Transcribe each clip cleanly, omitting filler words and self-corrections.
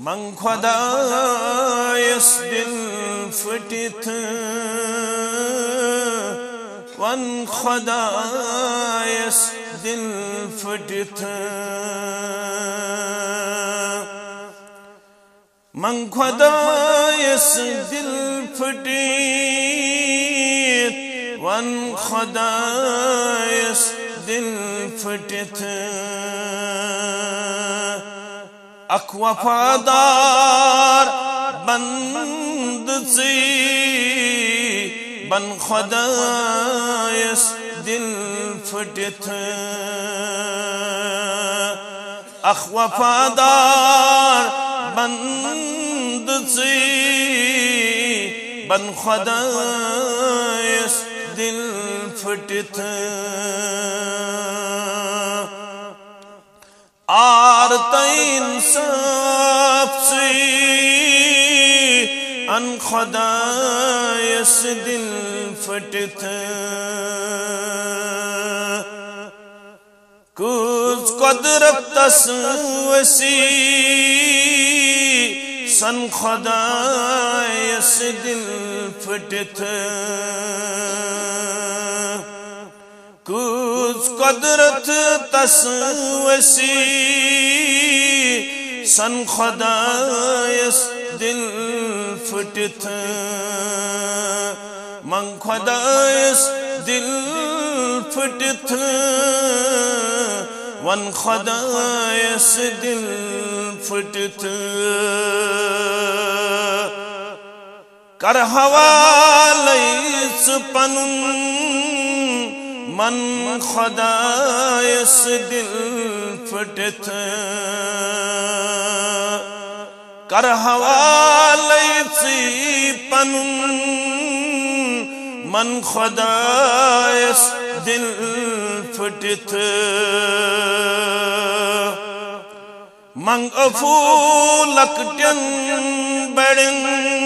मन खुदायस दिल फटित वन खुदायस दिल फटित मन खुदायस दिल फटित वन खुदायस दिल फटित अक वफादार बंद से बन खुदायस दिल फटित अख वफादार बंद से बन खुदायस दिल फटित आरत इंसाफ से अन खुदायस दिल फटित कुछ कुदरत वसी सन खुदायस दिल फटित कुछ कुदरत वसी सन खुदायस दिल फटित मन खुदायस दिल फटित वन खुदायस दिल फटित कर हवाले पनुन मन खुदायस दिल फटित कर हवाले पनुन मन खुदायस दिल फटित मंग अफूलकटन बड़न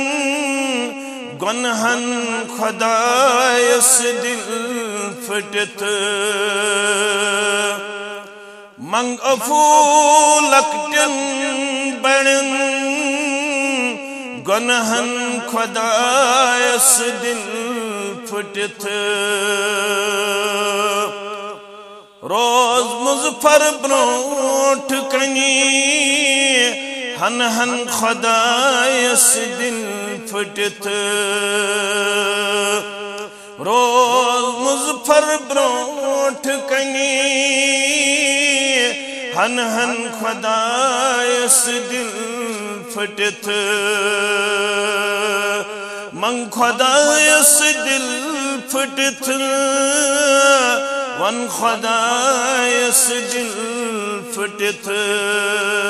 गुनहन खुदायस दिल फटित मंग अफूलकटन बड़न गुनहन खुदायस दिल फटित रोज मुजफर ब्रोट कनी हन हन खुदायस दिल फटित रोज मुजफर ब्रोट कनी हन हन खुदायस दिल फटित मन खुदायस दिल फटित वन खुदायस दिल फटित।